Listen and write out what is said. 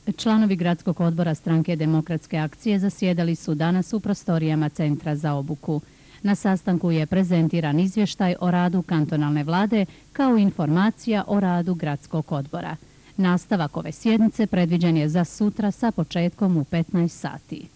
Članovi Gradskog odbora Stranke demokratske akcije zasjedali su danas u prostorijama Centra za obuku. Na sastanku je prezentiran izvještaj o radu kantonalne vlade kao informacija o radu Gradskog odbora. Nastavak ove sjednice predviđen je za sutra sa početkom u 15 sati.